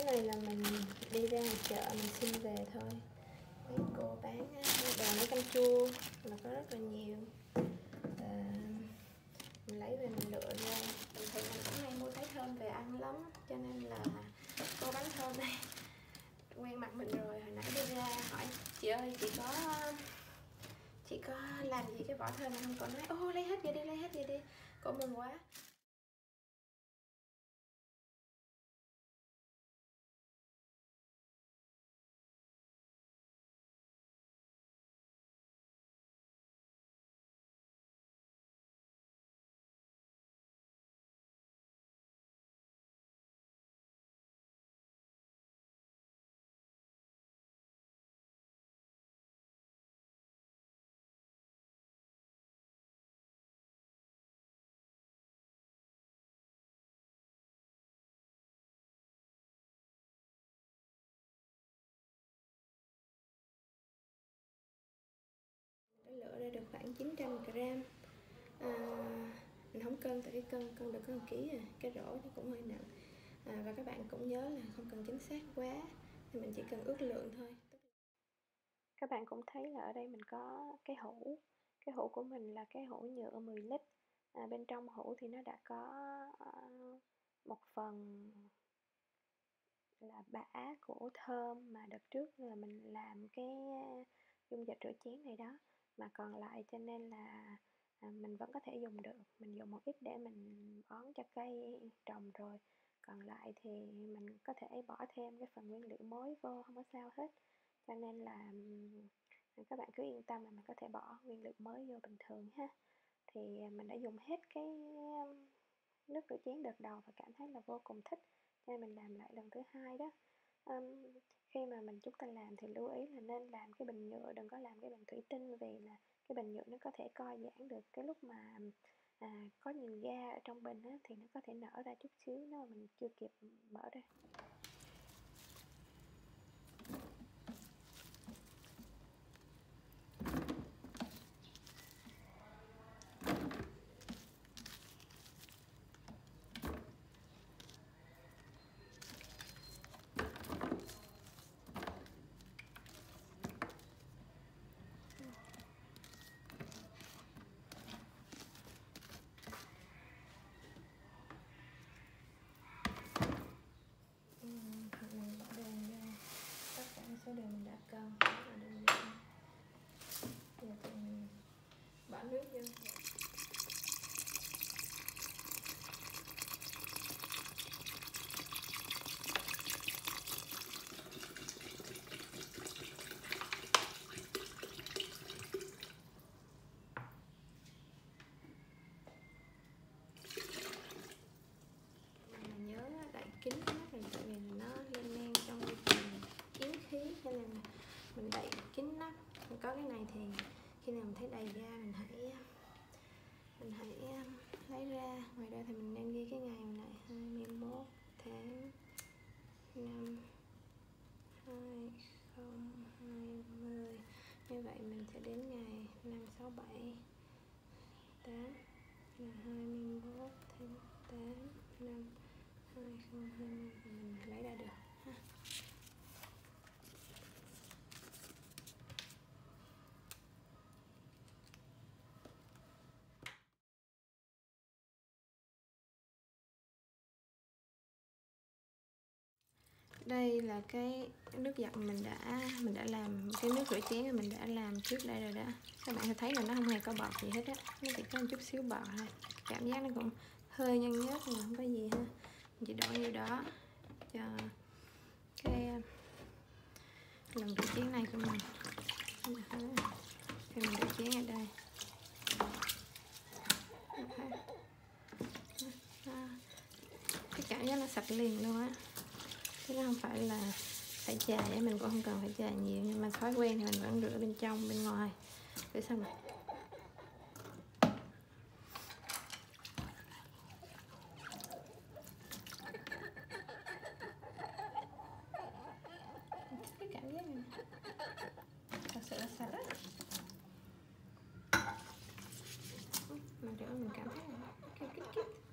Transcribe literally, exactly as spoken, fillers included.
này là mình đi ra chợ mình xin về thôi. Mấy cô bán đồ nấu canh chua mà có rất là nhiều. À, mình lấy về mình lựa ra. Bình thường mình cũng hay mua thái thơm về ăn lắm, cho nên là cô bán thơm này quen mặt mình rồi. Hồi nãy đi ra hỏi chị ơi, chị có chị có làm gì cái vỏ thơm này không? Cô nói ô lấy hết vậy đi, lấy hết vậy đi. Cô mừng quá. Đã lựa ra được khoảng chín trăm gram. À, mình không cân tại cái cân cân được có một ký à, cái rổ nó cũng hơi nặng. À, và các bạn cũng nhớ là không cần chính xác quá, thì mình chỉ cần ước lượng thôi. Các bạn cũng thấy là ở đây mình có cái hũ. Cái hũ của mình là cái hũ nhựa mười lít. À, bên trong hũ thì nó đã có uh, một phần là bã của thơm mà đợt trước là mình làm cái dung dịch rửa chén này đó, mà còn lại cho nên là à, mình vẫn có thể dùng được. Mình dùng một ít để mình bón cho cây trồng rồi, còn lại thì mình có thể bỏ thêm cái phần nguyên liệu mới vô, không có sao hết. Cho nên là các bạn cứ yên tâm là mình có thể bỏ nguyên liệu mới vô bình thường ha. Thì mình đã dùng hết cái nước rửa chén đợt đầu và cảm thấy là vô cùng thích, cho nên mình làm lại lần thứ hai đó. Um, khi mà mình chúng ta làm thì lưu ý là nên làm cái bình nhựa, đừng có làm cái bình thủy tinh, vì là cái bình nhựa nó có thể co giãn được. Cái lúc mà à, có nhiều ga ở trong bình á, thì nó có thể nở ra chút xíu nếu mà mình chưa kịp mở ra. Số đường mình đã cân rất là đơn giản. Giờ thì mình bỏ nước vô. Mình nhớ đậy kín hết rồi, tại vì nó lên men trong yếm khí, cho nên là mình đậy kín nắp. Có cái này thì khi nào mình thấy đầy ra mình hãy mình hãy lấy ra. Ngoài ra thì mình nên ghi cái ngày này lại, hai mươi mốt tháng năm hai không hai không. Như vậy mình sẽ đến ngày năm sáu bảy tám là hai mươi mốt tháng tám năm hai không hai không, mình lấy ra được ha. Đây là cái nước giặt mình đã mình đã làm, cái nước rửa chén mình đã làm trước đây rồi đó. Các bạn thấy là nó không hề có bọt gì hết á, nó chỉ có một chút xíu bọt thôi. Cảm giác nó cũng hơi nhăn nhớt mà không có gì ha. Mình chỉ đổ như đó cho cái lần rửa chén này của mình. Thì mình rửa chén ở đây. Cái cảm giác nó sạch liền luôn á, chứ nó không phải là phải chà, để mình cũng không cần phải chà nhiều, nhưng mà thói quen thì mình vẫn rửa bên trong bên ngoài để xong rồi. Cái cảm giác này thật sự là sạch á. Mình rửa mình cảm thấy là kêu kít kít.